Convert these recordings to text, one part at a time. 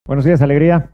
Buenos días, alegría.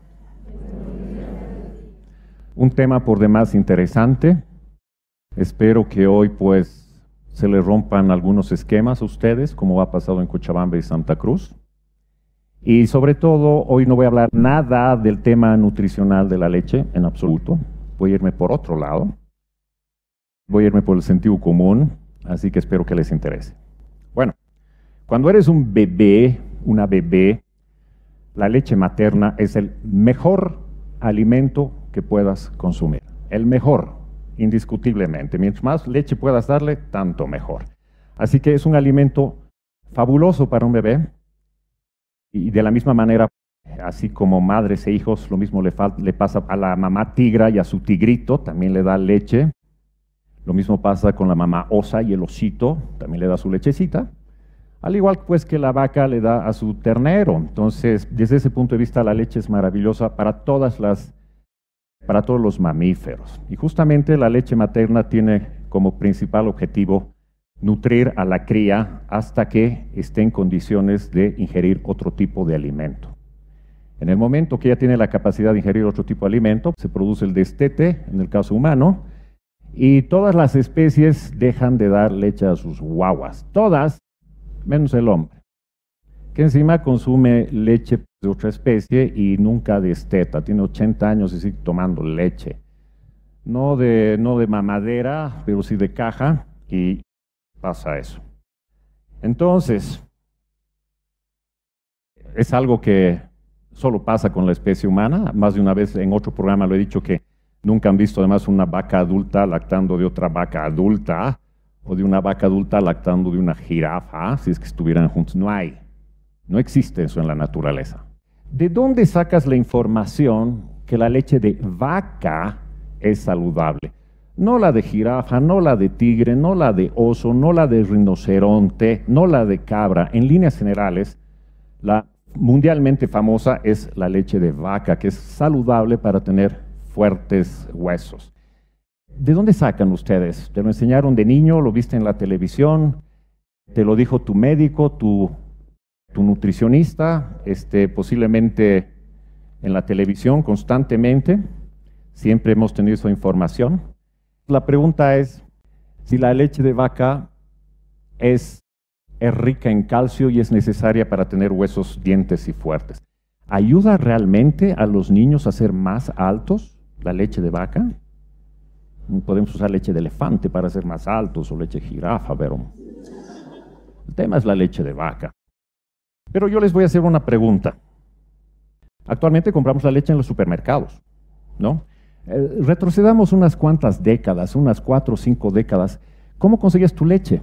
Un tema por demás interesante. Espero que hoy pues se le rompan algunos esquemas a ustedes, como ha pasado en Cochabamba y Santa Cruz. Y sobre todo, hoy no voy a hablar nada del tema nutricional de la leche, en absoluto. Voy a irme por otro lado. Voy a irme por el sentido común, así que espero que les interese. Bueno, cuando eres un bebé, una bebé, la leche materna es el mejor alimento que puedas consumir. El mejor, indiscutiblemente. Mientras más leche puedas darle, tanto mejor. Así que es un alimento fabuloso para un bebé. Y de la misma manera, así como madres e hijos, lo mismo le pasa a la mamá tigra y a su tigrito, también le da leche. Lo mismo pasa con la mamá osa y el osito, también le da su lechecita. Al igual pues que la vaca le da a su ternero. Entonces, desde ese punto de vista, la leche es maravillosa para todos los mamíferos. Y justamente la leche materna tiene como principal objetivo nutrir a la cría hasta que esté en condiciones de ingerir otro tipo de alimento. En el momento que ya tiene la capacidad de ingerir otro tipo de alimento, se produce el destete, en el caso humano, y todas las especies dejan de dar leche a sus guaguas. Todas, menos el hombre, que encima consume leche de otra especie y nunca desteta. Tiene 80 años y sigue tomando leche. No de mamadera, pero sí de caja, y pasa eso. Entonces, es algo que solo pasa con la especie humana. Más de una vez en otro programa lo he dicho que nunca han visto además una vaca adulta lactando de otra vaca adulta, o de una vaca adulta lactando de una jirafa, si es que estuvieran juntos. No existe eso en la naturaleza. ¿De dónde sacas la información que la leche de vaca es saludable? No la de jirafa, no la de tigre, no la de oso, no la de rinoceronte, no la de cabra. En líneas generales, la mundialmente famosa es la leche de vaca, que es saludable para tener fuertes huesos. ¿De dónde sacan ustedes? ¿Te lo enseñaron de niño? ¿Lo viste en la televisión? ¿Te lo dijo tu médico, tu nutricionista? Posiblemente en la televisión constantemente. Siempre hemos tenido esa información. La pregunta es si la leche de vaca es rica en calcio y es necesaria para tener huesos, dientes y fuertes. ¿Ayuda realmente a los niños a ser más altos la leche de vaca? Podemos usar leche de elefante para ser más altos o leche de jirafa, pero el tema es la leche de vaca. Pero yo les voy a hacer una pregunta. Actualmente compramos la leche en los supermercados, ¿no? Retrocedamos unas cuantas décadas, unas 4 o 5 décadas. ¿Cómo conseguías tu leche?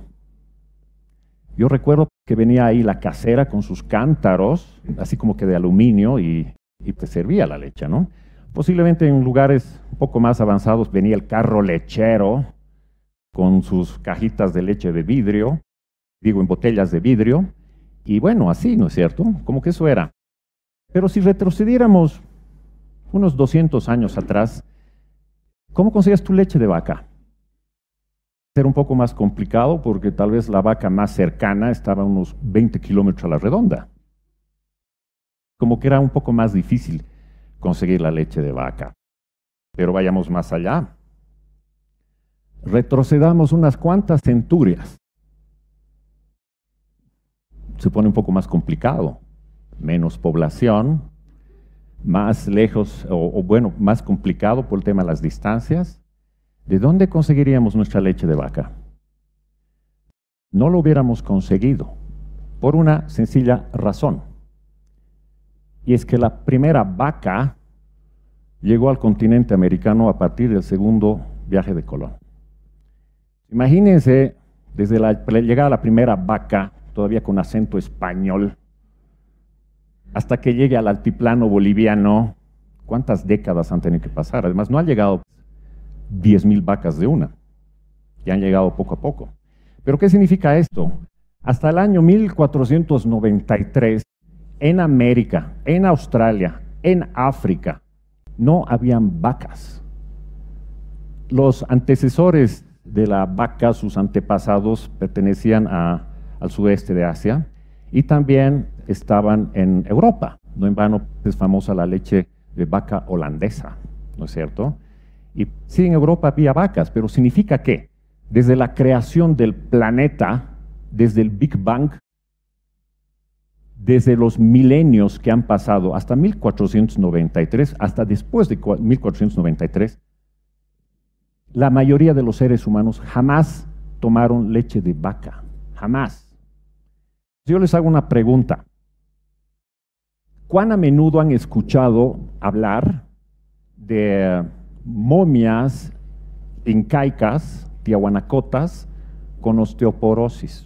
Yo recuerdo que venía ahí la casera con sus cántaros, así como que de aluminio, y te servía la leche, ¿no? Posiblemente en lugares un poco más avanzados venía el carro lechero con sus cajitas de leche de vidrio, en botellas de vidrio, y bueno, así, ¿no es cierto? Como que eso era. Pero si retrocediéramos unos 200 años atrás, ¿cómo conseguías tu leche de vaca? Era un poco más complicado porque tal vez la vaca más cercana estaba a unos 20 kilómetros a la redonda. Como que era un poco más difícil conseguir la leche de vaca. Pero vayamos más allá. Retrocedamos unas cuantas centurias. Se pone un poco más complicado. Menos población, más lejos, más complicado por el tema de las distancias. ¿De dónde conseguiríamos nuestra leche de vaca? No lo hubiéramos conseguido por una sencilla razón. Y es que la primera vaca llegó al continente americano a partir del segundo viaje de Colón. Imagínense, desde la llegada de la primera vaca, todavía con acento español, hasta que llegue al altiplano boliviano, ¿cuántas décadas han tenido que pasar? Además, no han llegado 10,000 vacas de una, ya han llegado poco a poco. ¿Pero qué significa esto? Hasta el año 1493, en América, en Australia, en África, no habían vacas. Los antecesores de la vaca, sus antepasados, pertenecían al sudeste de Asia y también estaban en Europa. No en vano es famosa la leche de vaca holandesa, ¿no es cierto? Y sí, en Europa había vacas, pero ¿significa qué? Desde la creación del planeta, desde el Big Bang, desde los milenios que han pasado hasta 1493, hasta después de 1493, la mayoría de los seres humanos jamás tomaron leche de vaca, jamás. Yo les hago una pregunta. ¿Cuán a menudo han escuchado hablar de momias incaicas, tiahuanacotas, con osteoporosis?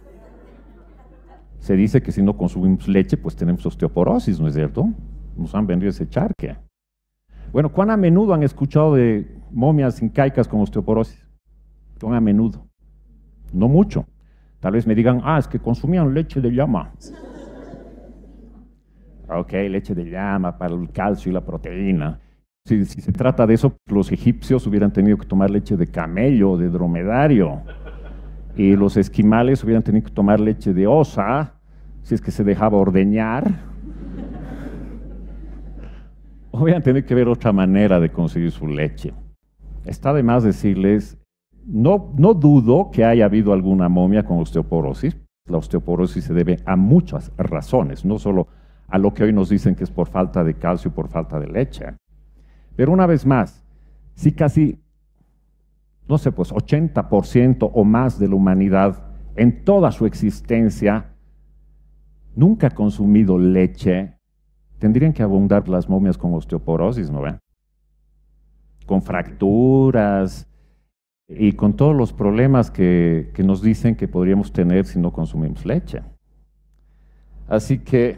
Se dice que si no consumimos leche, pues tenemos osteoporosis, ¿no es cierto? Nos han vendido ese charque. Bueno, ¿cuán a menudo han escuchado de momias incaicas con osteoporosis? ¿Cuán a menudo? No mucho. Tal vez me digan, es que consumían leche de llama. Ok, leche de llama para el calcio y la proteína. Si se trata de eso, los egipcios hubieran tenido que tomar leche de camello, de dromedario. Y los esquimales hubieran tenido que tomar leche de osa, si es que se dejaba ordeñar. Hubieran tenido que ver otra manera de conseguir su leche. Está de más decirles, no dudo que haya habido alguna momia con osteoporosis. La osteoporosis se debe a muchas razones, no solo a lo que hoy nos dicen que es por falta de calcio y por falta de leche. Pero una vez más, si casi, no sé, pues 80% o más de la humanidad en toda su existencia nunca ha consumido leche, tendrían que abundar las momias con osteoporosis, ¿no ven? Con fracturas y con todos los problemas que nos dicen que podríamos tener si no consumimos leche. Así que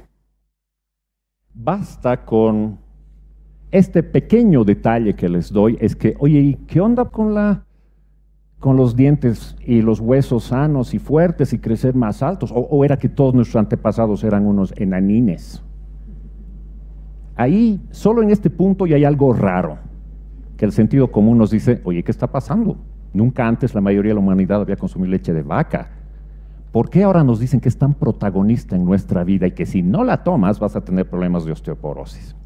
basta con este pequeño detalle que les doy, es que, oye, ¿y qué onda con los dientes y los huesos sanos y fuertes y crecer más altos? ¿O era que todos nuestros antepasados eran unos enanines? Ahí, solo en este punto, ya hay algo raro, que el sentido común nos dice, oye, ¿qué está pasando? Nunca antes la mayoría de la humanidad había consumido leche de vaca. ¿Por qué ahora nos dicen que es tan protagonista en nuestra vida y que si no la tomas vas a tener problemas de osteoporosis?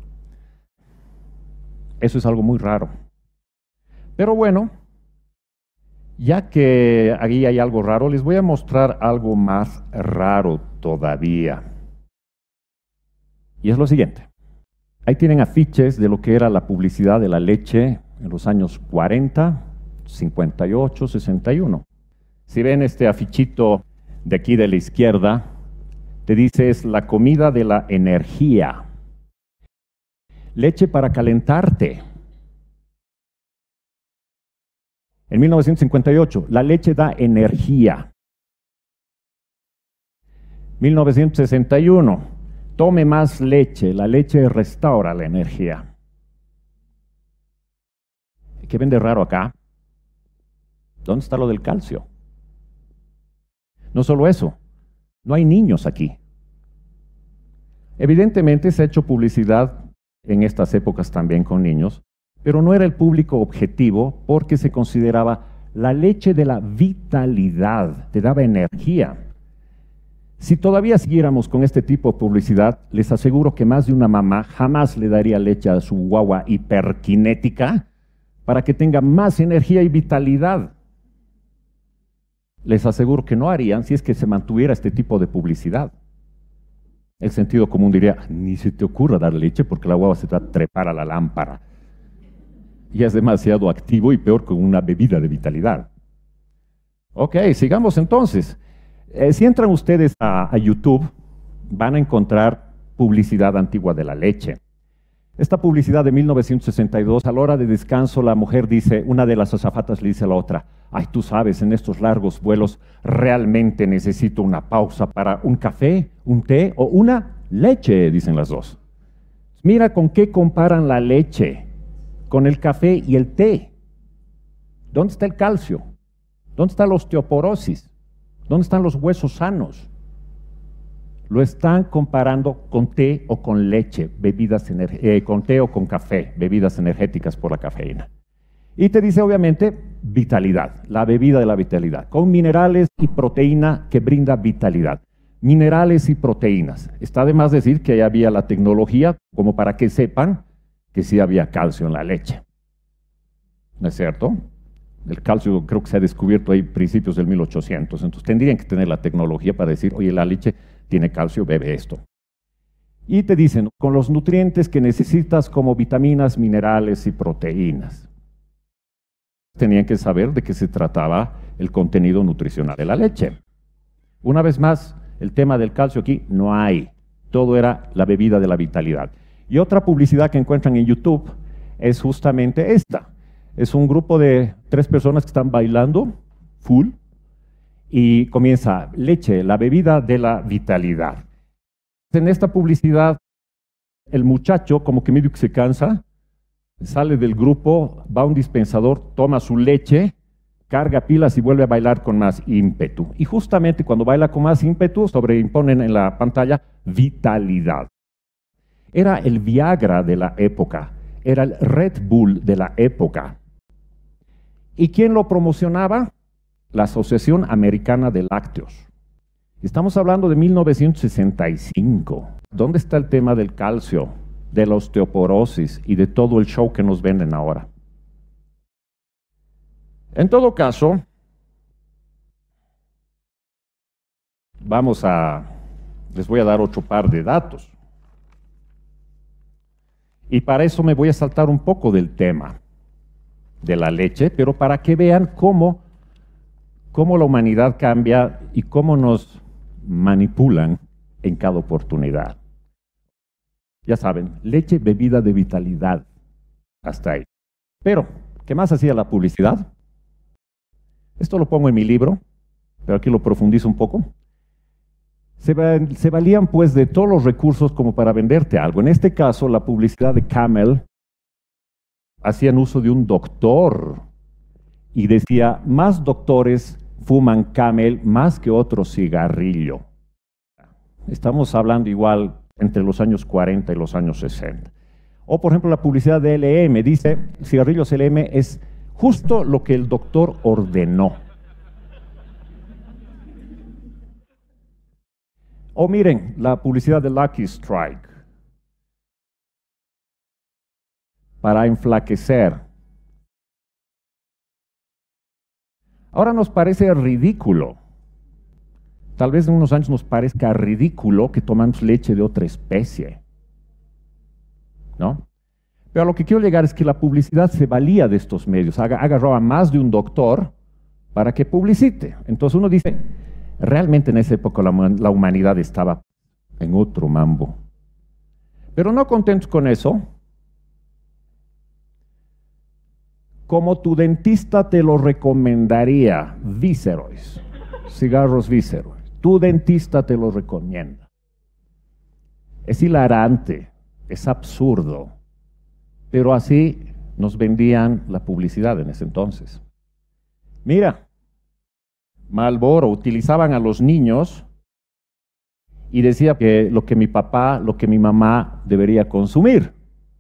Eso es algo muy raro. Pero bueno, ya que aquí hay algo raro, les voy a mostrar algo más raro todavía. Y es lo siguiente. Ahí tienen afiches de lo que era la publicidad de la leche en los años 40, 58, 61. Si ven este afichito de aquí de la izquierda, te dice es la comida de la energía. Leche para calentarte. En 1958, la leche da energía. 1961, tome más leche, la leche restaura la energía. ¿Qué ven de raro acá? ¿Dónde está lo del calcio? No solo eso, no hay niños aquí. Evidentemente se ha hecho publicidad en estas épocas también con niños, pero no era el público objetivo porque se consideraba la leche de la vitalidad, te daba energía. Si todavía siguiéramos con este tipo de publicidad, les aseguro que más de una mamá jamás le daría leche a su guagua hiperkinética para que tenga más energía y vitalidad. Les aseguro que no harían si es que se mantuviera este tipo de publicidad. El sentido común diría, ni se te ocurra dar leche porque la guagua se va a trepar a la lámpara. Y es demasiado activo y peor que una bebida de vitalidad. Ok, sigamos entonces. Si entran ustedes a YouTube, van a encontrar publicidad antigua de la leche. Esta publicidad de 1962, a la hora de descanso, la mujer dice, una de las azafatas le dice a la otra, ay, tú sabes, en estos largos vuelos realmente necesito una pausa para un café, un té o una leche, dicen las dos. Mira con qué comparan la leche, con el café y el té. ¿Dónde está el calcio? ¿Dónde está la osteoporosis? ¿Dónde están los huesos sanos? Lo están comparando con té o con leche, con té o con café, bebidas energéticas por la cafeína. Y te dice obviamente vitalidad, la bebida de la vitalidad, con minerales y proteína que brinda vitalidad. minerales y proteínas. Está de más decir que ya había la tecnología como para que sepan que sí había calcio en la leche. ¿No es cierto? El calcio creo que se ha descubierto ahí principios del 1800, entonces tendrían que tener la tecnología para decir, oye, la leche tiene calcio, bebe esto. Y te dicen, con los nutrientes que necesitas como vitaminas, minerales y proteínas. Tenían que saber de qué se trataba el contenido nutricional de la leche. Una vez más, el tema del calcio aquí no hay. Todo era la bebida de la vitalidad. Y otra publicidad que encuentran en YouTube es justamente esta. Es un grupo de 3 personas que están bailando full y comienza leche, la bebida de la vitalidad. En esta publicidad, el muchacho como que medio que se cansa, sale del grupo, va a un dispensador, toma su leche, carga pilas y vuelve a bailar con más ímpetu. Y justamente cuando baila con más ímpetu, sobreimponen en la pantalla vitalidad. Era el Viagra de la época, era el Red Bull de la época. ¿Y quién lo promocionaba? La Asociación Americana de Lácteos. Estamos hablando de 1965. ¿Dónde está el tema del calcio, de la osteoporosis y de todo el show que nos venden ahora? En todo caso, les voy a dar otro par de datos. Y para eso me voy a saltar un poco del tema de la leche, pero para que vean cómo la humanidad cambia y cómo nos manipulan en cada oportunidad. Ya saben, leche, bebida de vitalidad, hasta ahí. Pero, ¿qué más hacía la publicidad? Esto lo pongo en mi libro, pero aquí lo profundizo un poco. Se valían pues de todos los recursos como para venderte algo. En este caso, la publicidad de Camel hacían uso de un doctor y decía, más doctores fuman Camel más que otro cigarrillo. Estamos hablando igual entre los años 40 y los años 60. O por ejemplo la publicidad de LM, dice, cigarrillos LM es justo lo que el doctor ordenó. O miren, la publicidad de Lucky Strike. Para enflaquecer. Ahora nos parece ridículo. Tal vez en unos años nos parezca ridículo que tomamos leche de otra especie. ¿No? Pero a lo que quiero llegar es que la publicidad se valía de estos medios. Agarró a más de un doctor para que publicite. Entonces uno dice, realmente en esa época la humanidad estaba en otro mambo. Pero no contentos con eso, como tu dentista te lo recomendaría, Viceroys, cigarros Viceroys, tu dentista te lo recomienda. Es hilarante, es absurdo, pero así nos vendían la publicidad en ese entonces. Mira, Marlboro utilizaban a los niños y decía que lo que mi papá, lo que mi mamá debería consumir.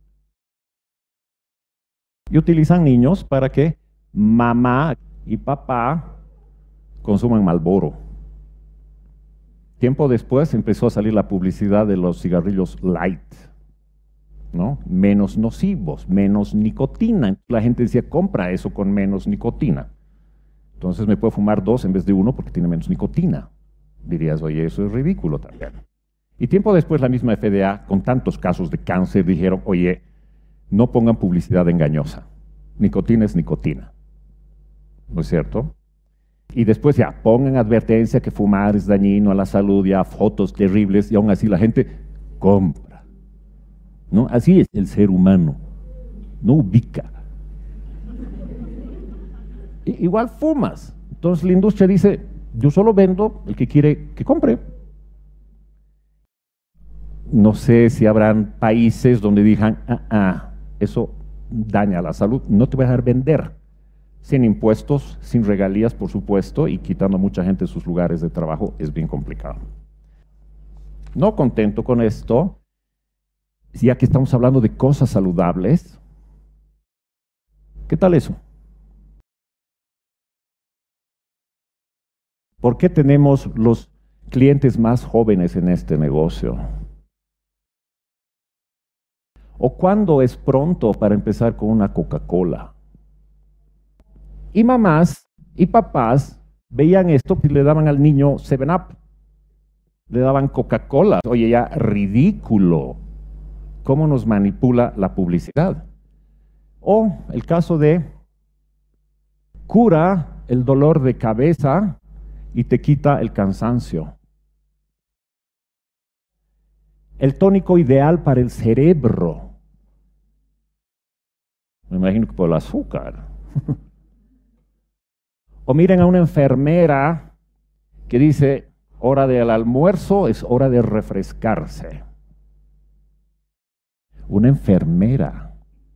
Y utilizan niños para que mamá y papá consuman Marlboro. Tiempo después empezó a salir la publicidad de los cigarrillos light, ¿no? Menos nocivos, menos nicotina. La gente decía, compra eso con menos nicotina. Entonces me puedo fumar 2 en vez de 1 porque tiene menos nicotina. Dirías, oye, eso es ridículo también. Y tiempo después la misma FDA, con tantos casos de cáncer, dijeron, oye, no pongan publicidad engañosa. Nicotina es nicotina. ¿No es cierto? Y después ya pongan advertencia que fumar es dañino a la salud, ya fotos terribles, y aún así la gente compra. ¿No? Así es el ser humano. No ubica. Igual fumas. Entonces la industria dice, yo solo vendo el que quiere que compre. No sé si habrán países donde digan, eso daña la salud, no te voy a dejar vender. Sin impuestos, sin regalías, por supuesto, y quitando a mucha gente de sus lugares de trabajo, es bien complicado. No contento con esto, ya que estamos hablando de cosas saludables, ¿qué tal eso? ¿Por qué tenemos los clientes más jóvenes en este negocio? ¿O cuándo es pronto para empezar con una Coca-Cola? Y mamás y papás veían esto y le daban al niño 7-Up, le daban Coca-Cola. Oye, ya ridículo cómo nos manipula la publicidad. O el caso de cura el dolor de cabeza y te quita el cansancio. El tónico ideal para el cerebro. Me imagino que por el azúcar. O miren a una enfermera que dice, hora del almuerzo es hora de refrescarse. Una enfermera.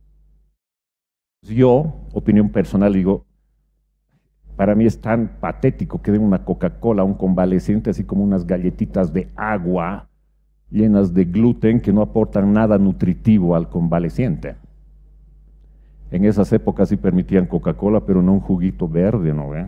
Yo, opinión personal, digo, para mí es tan patético que den una Coca-Cola a un convaleciente, así como unas galletitas de agua llenas de gluten que no aportan nada nutritivo al convaleciente. En esas épocas sí permitían Coca-Cola, pero no un juguito verde, ¿no ve?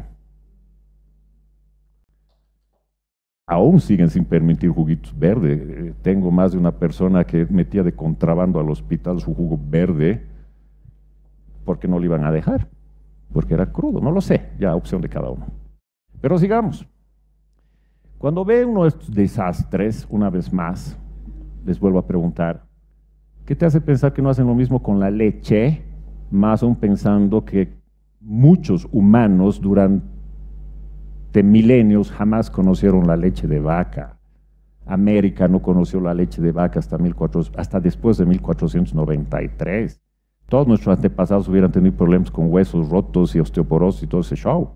Aún siguen sin permitir juguitos verdes. Tengo más de una persona que metía de contrabando al hospital su jugo verde porque no le iban a dejar, porque era crudo, no lo sé, ya opción de cada uno. Pero sigamos. Cuando ve uno de estos desastres, una vez más, les vuelvo a preguntar, ¿qué te hace pensar que no hacen lo mismo con la leche? Más aún pensando que muchos humanos durante milenios jamás conocieron la leche de vaca. América no conoció la leche de vaca hasta después de 1493. Todos nuestros antepasados hubieran tenido problemas con huesos rotos y osteoporosis y todo ese show.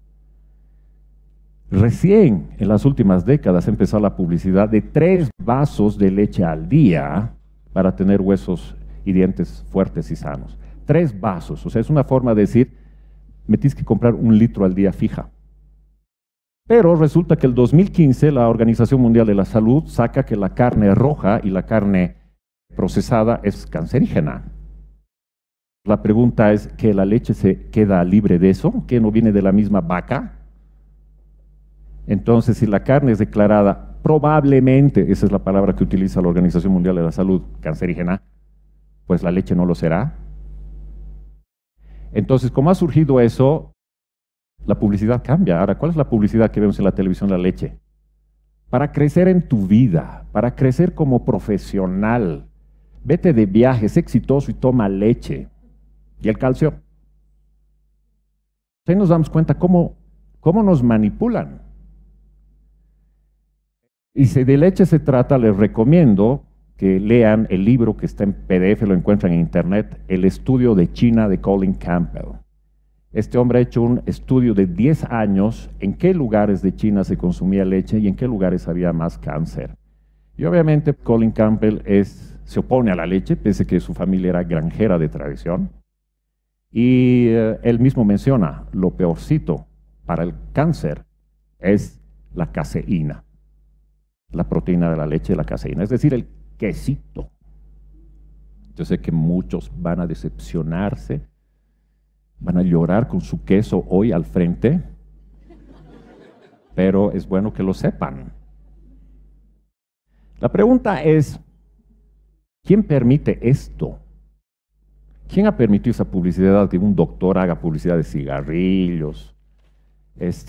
Recién en las últimas décadas empezó la publicidad de 3 vasos de leche al día para tener huesos y dientes fuertes y sanos. 3 vasos, o sea, es una forma de decir, me tienes que comprar 1 litro al día fija. Pero resulta que el 2015 la Organización Mundial de la Salud saca que la carne roja y la carne procesada es cancerígena. La pregunta es, ¿que la leche se queda libre de eso? ¿Que no viene de la misma vaca? Entonces, si la carne es declarada probablemente, esa es la palabra que utiliza la Organización Mundial de la Salud, cancerígena, pues la leche no lo será. Entonces, como ha surgido eso, la publicidad cambia. Ahora, ¿cuál es la publicidad que vemos en la televisión de la leche? Para crecer en tu vida, para crecer como profesional, vete de viaje, sé exitoso y toma leche. Y el calcio. Ahí nos damos cuenta cómo nos manipulan. Y si de leche se trata, les recomiendo que lean el libro que está en PDF, lo encuentran en internet, El estudio de China de Colin Campbell. Este hombre ha hecho un estudio de 10 años en qué lugares de China se consumía leche y en qué lugares había más cáncer. Y obviamente Colin Campbell se opone a la leche, pese a que su familia era granjera de tradición. Y él mismo menciona, lo peorcito para el cáncer es la caseína, la proteína de la leche, la caseína, es decir, el quesito. Yo sé que muchos van a decepcionarse, van a llorar con su queso hoy al frente, pero es bueno que lo sepan. La pregunta es, ¿quién permite esto? ¿Quién ha permitido esa publicidad, que un doctor haga publicidad de cigarrillos? Es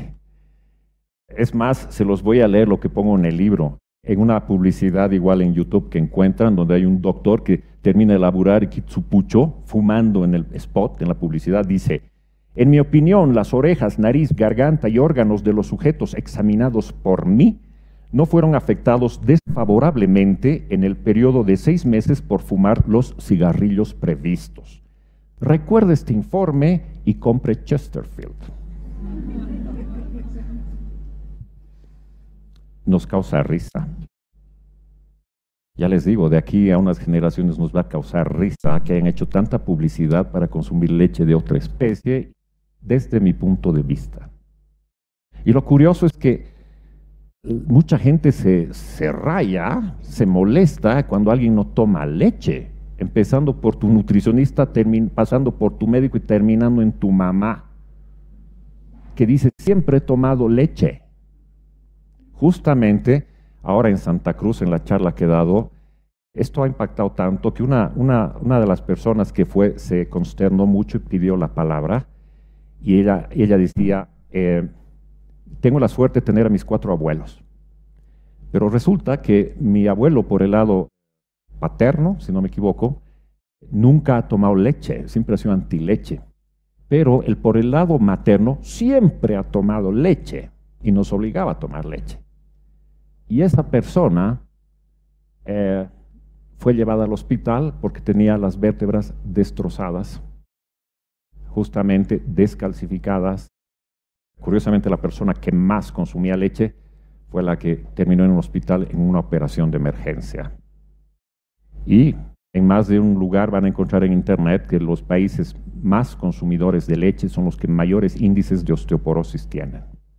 más, se los voy a leer lo que pongo en el libro. En una publicidad igual en YouTube que encuentran, donde hay un doctor que termina de laburar y quita su pucho, fumando en el spot, en la publicidad, dice, en mi opinión, las orejas, nariz, garganta y órganos de los sujetos examinados por mí no fueron afectados desfavorablemente en el periodo de 6 meses por fumar los cigarrillos previstos. Recuerde este informe y compre Chesterfield. Nos causa risa. Ya les digo, de aquí a unas generaciones nos va a causar risa que hayan hecho tanta publicidad para consumir leche de otra especie, desde mi punto de vista. Y lo curioso es que mucha gente se raya, se molesta cuando alguien no toma leche, empezando por tu nutricionista, pasando por tu médico y terminando en tu mamá, que dice, siempre he tomado leche. Justamente ahora en Santa Cruz, en la charla que he dado, esto ha impactado tanto que una de las personas que fue se consternó mucho y pidió la palabra, y ella decía, tengo la suerte de tener a mis 4 abuelos, pero resulta que mi abuelo por el lado paterno, si no me equivoco, nunca ha tomado leche, siempre ha sido antileche, pero por el lado materno siempre ha tomado leche y nos obligaba a tomar leche. Y esa persona fue llevada al hospital porque tenía las vértebras destrozadas, justamente descalcificadas. Curiosamente, la persona que más consumía leche fue la que terminó en un hospital en una operación de emergencia. Y en más de un lugar van a encontrar en internet que los países más consumidores de leche son los que mayores índices de osteoporosis tienen.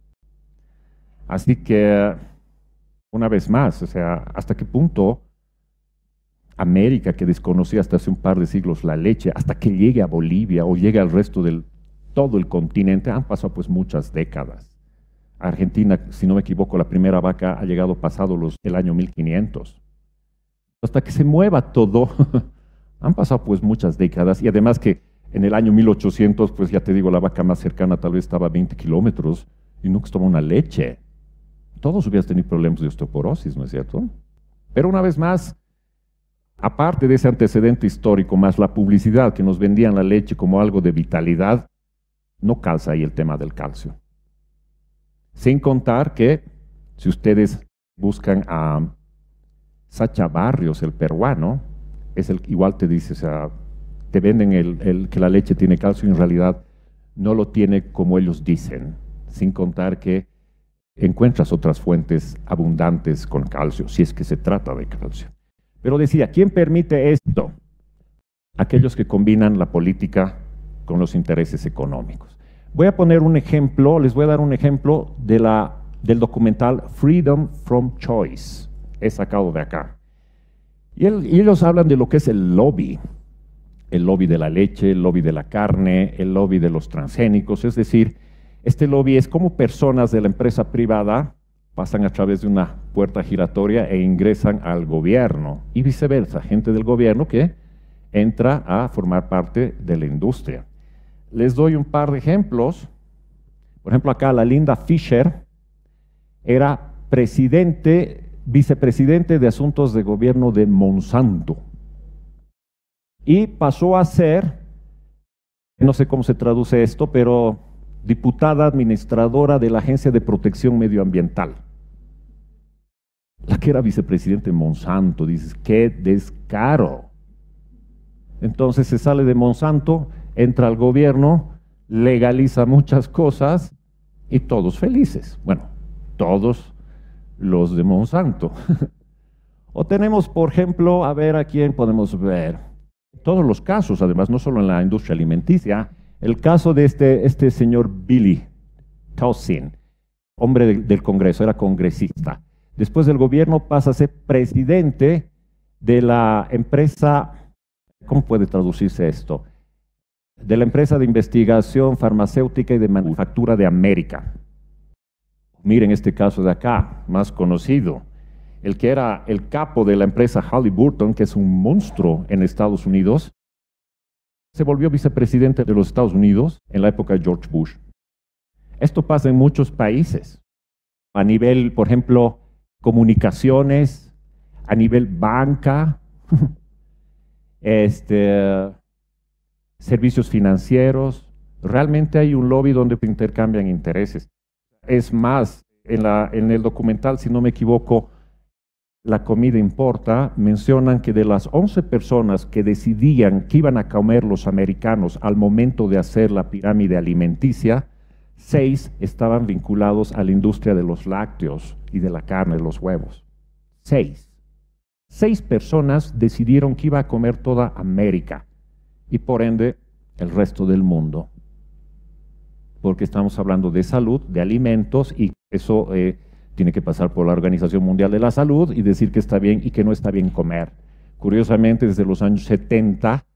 Así que, una vez más, o sea, ¿hasta qué punto América, que desconocía hasta hace un par de siglos la leche, hasta que llegue a Bolivia o llegue al resto del todo el continente, han pasado pues muchas décadas? Argentina, si no me equivoco, la primera vaca ha llegado pasado el año 1500. Hasta que se mueva todo, han pasado pues muchas décadas, y además que en el año 1800, pues ya te digo, la vaca más cercana tal vez estaba a 20 kilómetros y nunca tomó una leche. Todos hubieran tenido problemas de osteoporosis, ¿no es cierto? Pero una vez más, aparte de ese antecedente histórico, más la publicidad que nos vendían la leche como algo de vitalidad, no calza ahí el tema del calcio. Sin contar que, si ustedes buscan a Sacha Barrios, el peruano, igual te dice, o sea, te venden que la leche tiene calcio y en realidad no lo tiene como ellos dicen, sin contar que encuentras otras fuentes abundantes con calcio, si es que se trata de calcio. Pero decía, ¿quién permite esto? Aquellos que combinan la política con los intereses económicos. Voy a poner un ejemplo, les voy a dar un ejemplo del documental Freedom from Choice. He sacado de acá. Y ellos hablan de lo que es el lobby de la leche, el lobby de la carne, el lobby de los transgénicos. Es decir, este lobby es como personas de la empresa privada pasan a través de una puerta giratoria e ingresan al gobierno, y viceversa, gente del gobierno que entra a formar parte de la industria. Les doy un par de ejemplos. Por ejemplo, acá la Linda Fisher era vicepresidente de Asuntos de Gobierno de Monsanto, y pasó a ser, no sé cómo se traduce esto, pero diputada administradora de la Agencia de Protección Medioambiental. La que era vicepresidente de Monsanto, dices, ¡qué descaro! Entonces se sale de Monsanto, entra al gobierno, legaliza muchas cosas y todos felices. Bueno, todos los de Monsanto. O tenemos, por ejemplo, a ver a quién podemos ver. Todos los casos, además, no solo en la industria alimenticia, el caso de este señor Billy Towson, hombre del Congreso, era congresista. Después del gobierno pasa a ser presidente de la empresa, ¿cómo puede traducirse esto? De la empresa de investigación farmacéutica y de manufactura de América. Miren este caso de acá, más conocido. El que era el capo de la empresa Halliburton, que es un monstruo en Estados Unidos, se volvió vicepresidente de los Estados Unidos en la época de George Bush. Esto pasa en muchos países. A nivel, por ejemplo, comunicaciones, a nivel banca, servicios financieros. Realmente hay un lobby donde se intercambian intereses. Es más, en el documental, si no me equivoco, La comida importa, mencionan que de las 11 personas que decidían qué iban a comer los americanos al momento de hacer la pirámide alimenticia, 6 estaban vinculados a la industria de los lácteos y de la carne, los huevos. 6. 6 personas decidieron que iba a comer toda América y por ende el resto del mundo. Porque estamos hablando de salud, de alimentos, y eso tiene que pasar por la Organización Mundial de la Salud y decir que está bien y que no está bien comer. Curiosamente, desde los años 70,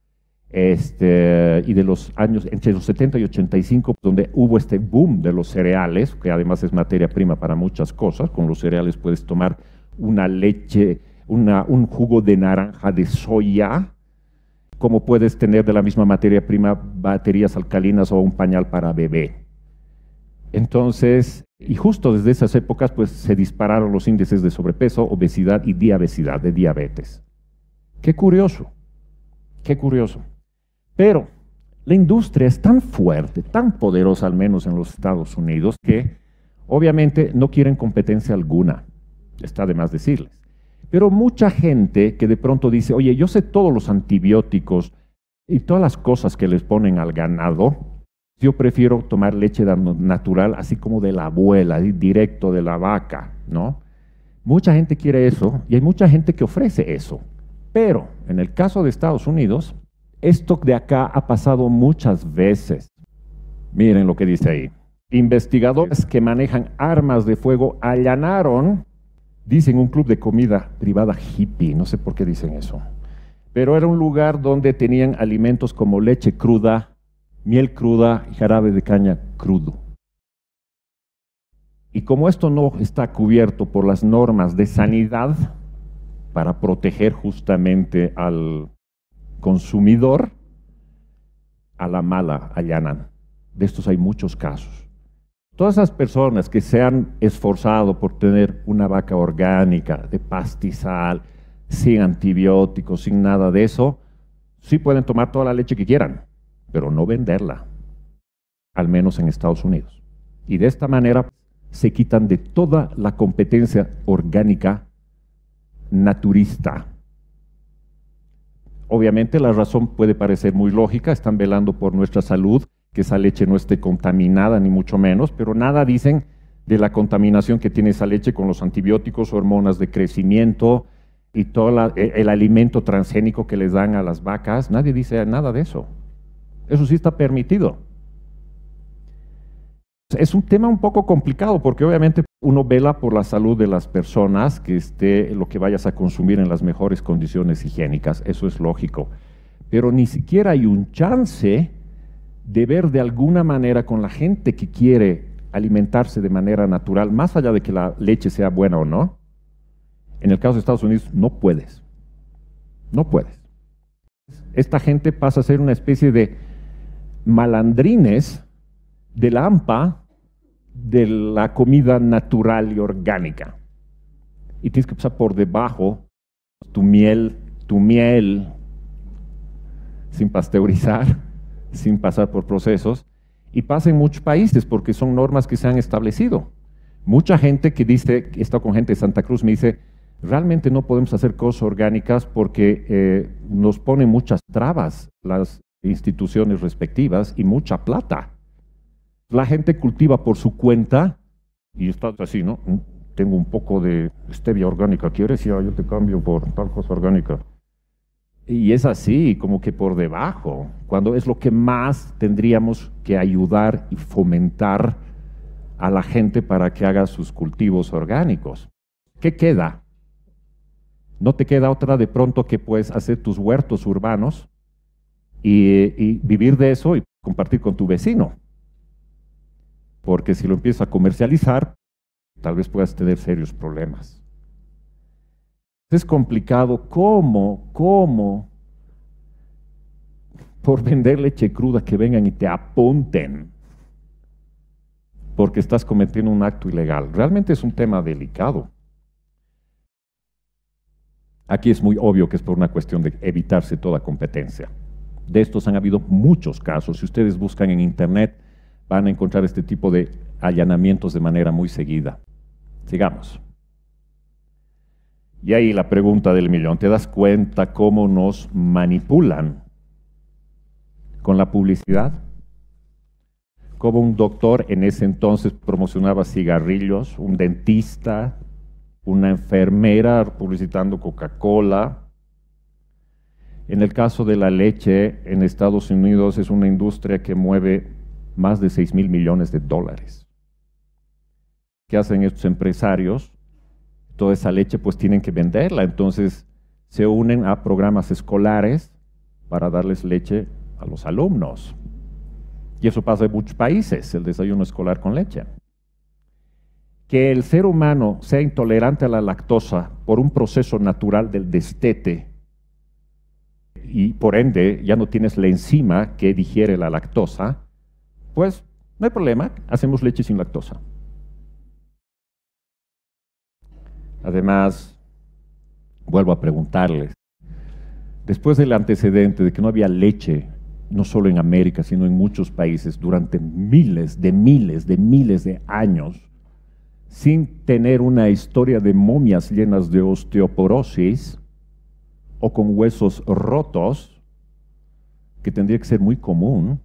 y de los años entre los 70 y 85, donde hubo este boom de los cereales, que además es materia prima para muchas cosas. Con los cereales puedes tomar una leche, un jugo de naranja de soya, como puedes tener de la misma materia prima baterías alcalinas o un pañal para bebé. Entonces, y justo desde esas épocas, pues se dispararon los índices de sobrepeso, obesidad y diabetes, de diabetes. Qué curioso, qué curioso. Pero la industria es tan fuerte, tan poderosa, al menos en los Estados Unidos, que obviamente no quieren competencia alguna, está de más decirles. Pero mucha gente que de pronto dice, oye, yo sé todos los antibióticos y todas las cosas que les ponen al ganado, yo prefiero tomar leche natural, así como de la abuela, directo de la vaca, ¿no? Mucha gente quiere eso y hay mucha gente que ofrece eso. Pero en el caso de Estados Unidos, esto de acá ha pasado muchas veces. Miren lo que dice ahí. Investigadores que manejan armas de fuego allanaron, dicen, un club de comida privada hippie, no sé por qué dicen eso, pero era un lugar donde tenían alimentos como leche cruda, miel cruda y jarabe de caña crudo. Y como esto no está cubierto por las normas de sanidad para proteger justamente al consumidor, a la mala allanan. De estos hay muchos casos. Todas esas personas que se han esforzado por tener una vaca orgánica, de pastizal, sin antibióticos, sin nada de eso, sí pueden tomar toda la leche que quieran, pero no venderla, al menos en Estados Unidos. Y de esta manera se quitan de toda la competencia orgánica naturista. Obviamente la razón puede parecer muy lógica, están velando por nuestra salud, que esa leche no esté contaminada, ni mucho menos, pero nada dicen de la contaminación que tiene esa leche con los antibióticos, hormonas de crecimiento y todo el alimento transgénico que les dan a las vacas. Nadie dice nada de eso. Eso sí está permitido. Es un tema un poco complicado porque obviamente uno vela por la salud de las personas, que esté lo que vayas a consumir en las mejores condiciones higiénicas, eso es lógico. Pero ni siquiera hay un chance de ver de alguna manera con la gente que quiere alimentarse de manera natural, más allá de que la leche sea buena o no. En el caso de Estados Unidos no puedes. No puedes. Esta gente pasa a ser una especie de malandrines de la AMPA de la comida natural y orgánica. Y tienes que pasar por debajo tu miel sin pasteurizar, sin pasar por procesos, y pasa en muchos países porque son normas que se han establecido. Mucha gente que dice, he estado con gente de Santa Cruz, me dice, realmente no podemos hacer cosas orgánicas porque nos ponen muchas trabas las instituciones respectivas y mucha plata. La gente cultiva por su cuenta y está así, ¿no? Tengo un poco de stevia orgánica, ¿quieres? Ya, yo te cambio por tal cosa orgánica. Y es así, como que por debajo, cuando es lo que más tendríamos que ayudar y fomentar a la gente para que haga sus cultivos orgánicos. ¿Qué queda? No te queda otra de pronto que puedes hacer tus huertos urbanos y vivir de eso y compartir con tu vecino. Porque si lo empiezas a comercializar, tal vez puedas tener serios problemas. Es complicado cómo por vender leche cruda que vengan y te apunten porque estás cometiendo un acto ilegal. Realmente es un tema delicado. Aquí es muy obvio que es por una cuestión de evitarse toda competencia. De estos han habido muchos casos. Si ustedes buscan en internet, van a encontrar este tipo de allanamientos de manera muy seguida. Sigamos. Y ahí la pregunta del millón. ¿Te das cuenta cómo nos manipulan con la publicidad? Como un doctor en ese entonces promocionaba cigarrillos, un dentista, una enfermera publicitando Coca-Cola. En el caso de la leche, en Estados Unidos es una industria que mueve más de 6,000 millones de dólares. ¿Qué hacen estos empresarios? Toda esa leche pues tienen que venderla, entonces se unen a programas escolares para darles leche a los alumnos. Y eso pasa en muchos países, el desayuno escolar con leche. Que el ser humano sea intolerante a la lactosa por un proceso natural del destete y por ende ya no tienes la enzima que digiere la lactosa, pues no hay problema, hacemos leche sin lactosa. Además, vuelvo a preguntarles, después del antecedente de que no había leche, no solo en América, sino en muchos países, durante miles de años, sin tener una historia de momias llenas de osteoporosis o con huesos rotos, que tendría que ser muy común,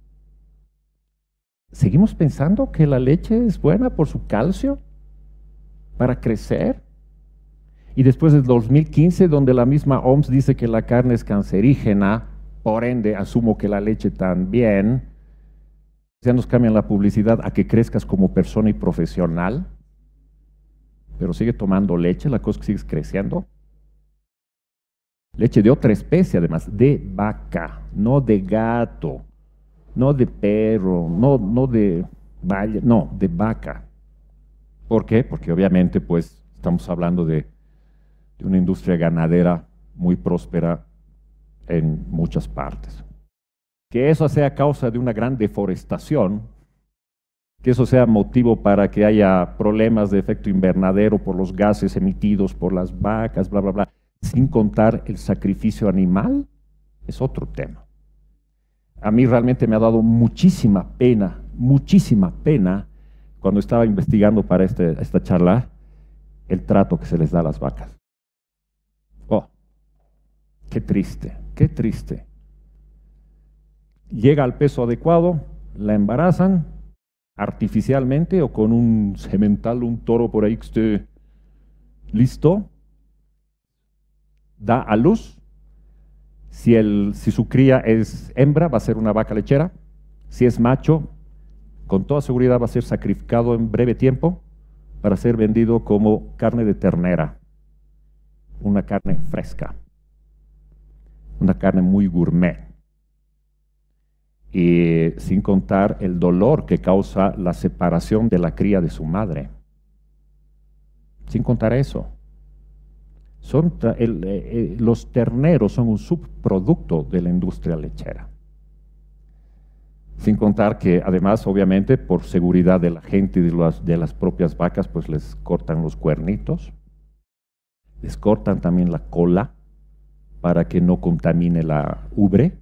¿seguimos pensando que la leche es buena por su calcio para crecer? Y después del 2015, donde la misma OMS dice que la carne es cancerígena, por ende asumo que la leche también, ya nos cambian la publicidad a que crezcas como persona y profesional, pero sigue tomando leche, la cosa que sigues creciendo. Leche de otra especie, además, de vaca, no de gato, no de perro, no de valle, no, de vaca. ¿Por qué? Porque obviamente, pues, estamos hablando de una industria ganadera muy próspera en muchas partes. Que eso sea causa de una gran deforestación, que eso sea motivo para que haya problemas de efecto invernadero por los gases emitidos por las vacas, bla, bla, bla, sin contar el sacrificio animal, es otro tema. A mí realmente me ha dado muchísima pena, cuando estaba investigando para esta charla, el trato que se les da a las vacas. Oh, qué triste, qué triste. Llega al peso adecuado, la embarazan artificialmente o con un semental, un toro por ahí que esté listo, da a luz. Si su cría es hembra, va a ser una vaca lechera. Si es macho, con toda seguridad va a ser sacrificado en breve tiempo para ser vendido como carne de ternera, una carne fresca, una carne muy gourmet. Y sin contar el dolor que causa la separación de la cría de su madre. Sin contar eso. Los terneros son un subproducto de la industria lechera. Sin contar que además, obviamente, por seguridad de la gente y de las propias vacas, pues les cortan los cuernitos, les cortan también la cola para que no contamine la ubre.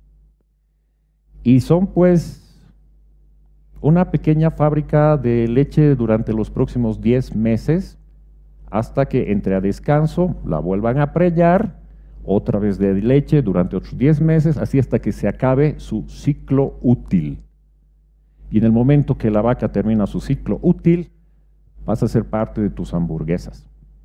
Y son pues una pequeña fábrica de leche durante los próximos 10 meses, hasta que entre a descanso, la vuelvan a preñar, otra vez de leche durante otros 10 meses, así hasta que se acabe su ciclo útil. Y en el momento que la vaca termina su ciclo útil, pasa a ser parte de tus hamburguesas.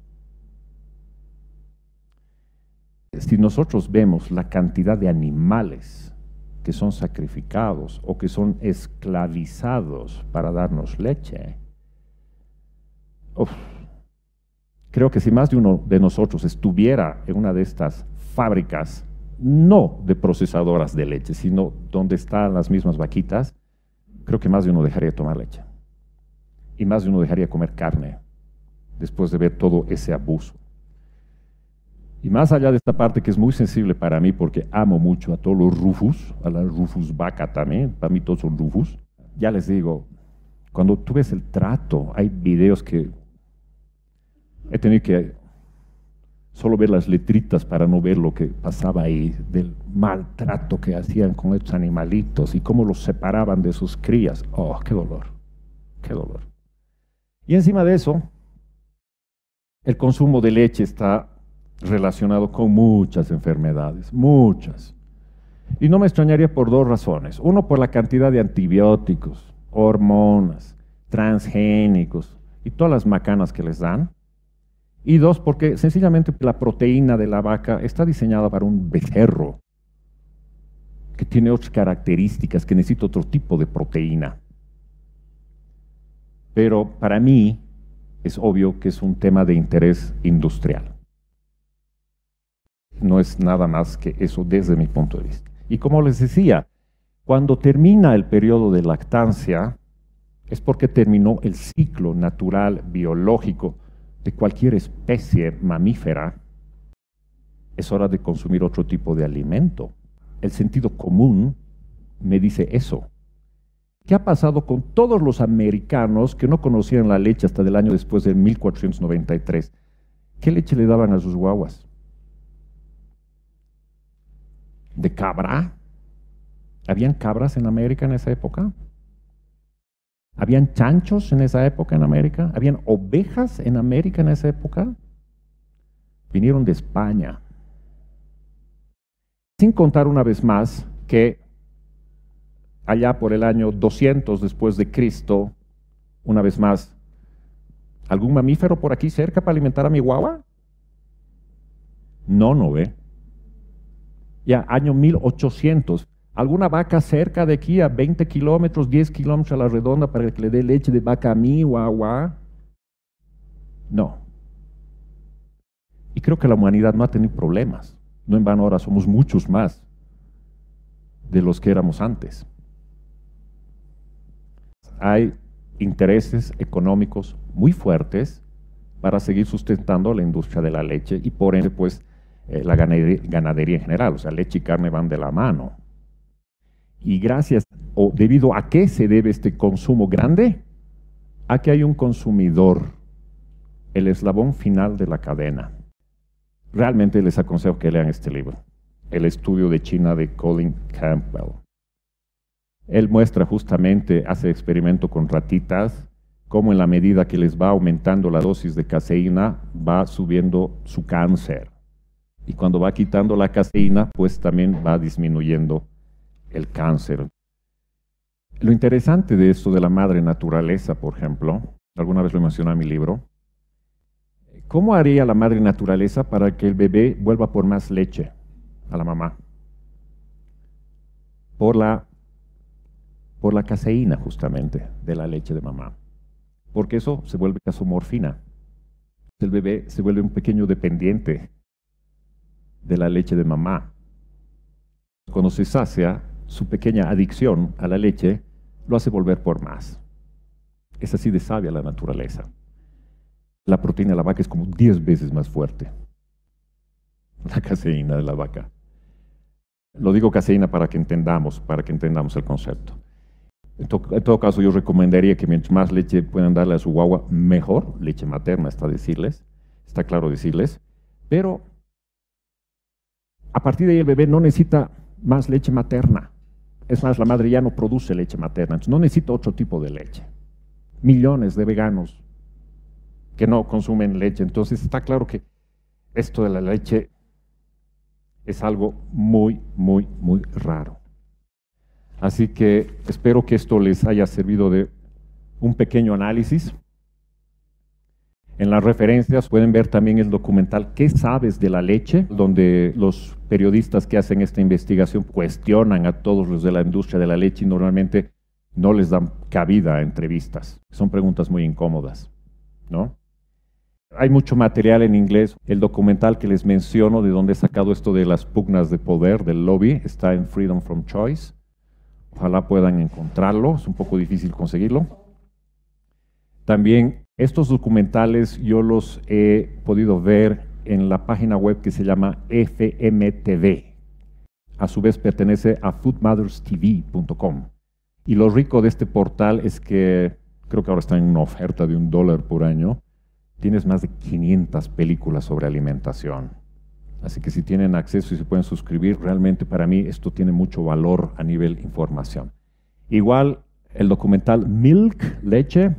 Si nosotros vemos la cantidad de animales que son sacrificados o que son esclavizados para darnos leche, creo que si más de uno de nosotros estuviera en una de estas fábricas, no de procesadoras de leche, sino donde están las mismas vaquitas, creo que más de uno dejaría de tomar leche. Y más de uno dejaría de comer carne, después de ver todo ese abuso. Y más allá de esta parte que es muy sensible para mí, porque amo mucho a todos los Rufus, a la Rufus vaca también, para mí todos son Rufus. Ya les digo, cuando tú ves el trato, hay videos que he tenido que solo ver las letritas para no ver lo que pasaba ahí, del maltrato que hacían con estos animalitos y cómo los separaban de sus crías. Oh, qué dolor, qué dolor. Y encima de eso, el consumo de leche está relacionado con muchas enfermedades, muchas. Y no me extrañaría por dos razones. Uno, por la cantidad de antibióticos, hormonas, transgénicos y todas las macanas que les dan. Y dos, porque sencillamente la proteína de la vaca está diseñada para un becerro que tiene otras características, que necesita otro tipo de proteína. Pero para mí es obvio que es un tema de interés industrial. No es nada más que eso desde mi punto de vista. Y como les decía, cuando termina el periodo de lactancia, es porque terminó el ciclo natural biológico de cualquier especie mamífera. Es hora de consumir otro tipo de alimento. El sentido común me dice eso. ¿Qué ha pasado con todos los americanos que no conocían la leche hasta del año después de 1493? ¿Qué leche le daban a sus guaguas? ¿De cabra? ¿Habían cabras en América en esa época? ¿Habían chanchos en esa época en América? ¿Habían ovejas en América en esa época? Vinieron de España. Sin contar una vez más que allá por el año 200 después de Cristo, una vez más, ¿algún mamífero por aquí cerca para alimentar a mi guagua? No ve. Ya, año 1800. ¿Alguna vaca cerca de aquí a 20 kilómetros, 10 kilómetros a la redonda para que le dé leche de vaca a mi guagua? No. Y creo que la humanidad no ha tenido problemas. No en vano ahora somos muchos más de los que éramos antes. Hay intereses económicos muy fuertes para seguir sustentando la industria de la leche y por ende pues la ganadería en general, o sea, leche y carne van de la mano. Y gracias, o debido a qué se debe este consumo grande, a que hay un consumidor, el eslabón final de la cadena. Realmente les aconsejo que lean este libro, El estudio de China de Colin Campbell. Él muestra justamente, hace experimento con ratitas, cómo en la medida que les va aumentando la dosis de caseína, va subiendo su cáncer. Y cuando va quitando la caseína, pues también va disminuyendo el cáncer. Lo interesante de esto de la madre naturaleza, por ejemplo, alguna vez lo mencioné en mi libro, ¿cómo haría la madre naturaleza para que el bebé vuelva por más leche a la mamá? Por la caseína, justamente, de la leche de mamá. Porque eso se vuelve casomorfina. El bebé se vuelve un pequeño dependiente de la leche de mamá. Cuando se sacia, su pequeña adicción a la leche lo hace volver por más. Es así de sabia la naturaleza. La proteína de la vaca es como 10 veces más fuerte. La caseína de la vaca. Lo digo caseína para que entendamos el concepto. En todo caso, yo recomendaría que mientras más leche puedan darle a su guagua, mejor. Leche materna está claro decirles. Pero a partir de ahí el bebé no necesita más leche materna. Es más, la madre ya no produce leche materna, entonces no necesita otro tipo de leche. Millones de veganos que no consumen leche, entonces está claro que esto de la leche es algo muy, muy, muy raro. Así que espero que esto les haya servido de un pequeño análisis. En las referencias pueden ver también el documental ¿Qué sabes de la leche?, donde los periodistas que hacen esta investigación cuestionan a todos los de la industria de la leche y normalmente no les dan cabida a entrevistas. Son preguntas muy incómodas, ¿no? Hay mucho material en inglés. El documental que les menciono, de donde he sacado esto de las pugnas de poder, del lobby, está en Freedom from Choice. Ojalá puedan encontrarlo, es un poco difícil conseguirlo. También estos documentales yo los he podido ver en la página web que se llama FMTV. A su vez pertenece a foodmotherstv.com. Y lo rico de este portal es que creo que ahora está en una oferta de $1 por año. Tienes más de 500 películas sobre alimentación. Así que si tienen acceso y se pueden suscribir, realmente para mí esto tiene mucho valor a nivel información. Igual el documental Milk, Leche,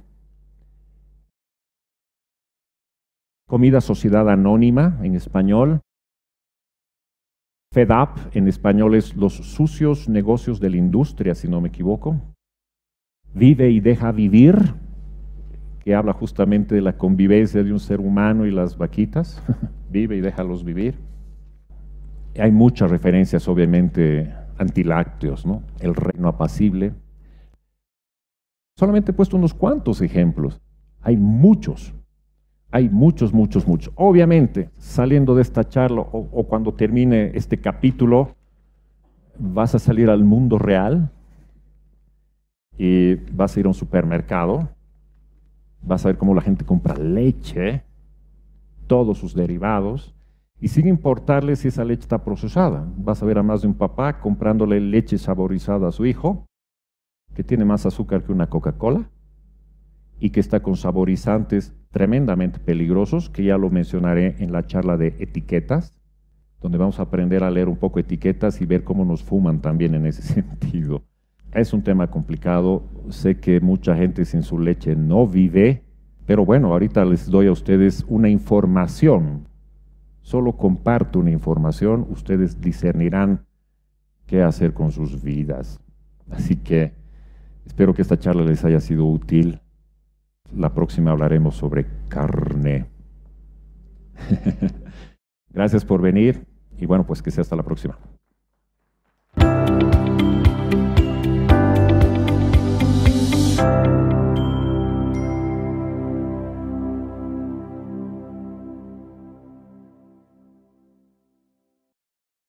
Comida Sociedad Anónima en español, Fed Up en español es Los sucios negocios de la industria, si no me equivoco. Vive y deja vivir, que habla justamente de la convivencia de un ser humano y las vaquitas. Vive y déjalos vivir. Hay muchas referencias, obviamente, antilácteos, ¿no? El reino apacible. Solamente he puesto unos cuantos ejemplos. Hay muchos. Hay muchos, muchos, muchos. Obviamente, saliendo de esta charla o cuando termine este capítulo, vas a salir al mundo real y vas a ir a un supermercado, vas a ver cómo la gente compra leche, todos sus derivados, y sin importarle si esa leche está procesada. Vas a ver a más de un papá comprándole leche saborizada a su hijo, que tiene más azúcar que una Coca-Cola, y que está con saborizantes tremendamente peligrosos, que ya lo mencionaré en la charla de etiquetas, donde vamos a aprender a leer un poco etiquetas y ver cómo nos fuman también en ese sentido. Es un tema complicado, sé que mucha gente sin su leche no vive, pero bueno, ahorita les doy a ustedes una información. Solo comparto una información, ustedes discernirán qué hacer con sus vidas. Así que espero que esta charla les haya sido útil. La próxima hablaremos sobre carne. Gracias por venir y bueno, pues que sea hasta la próxima.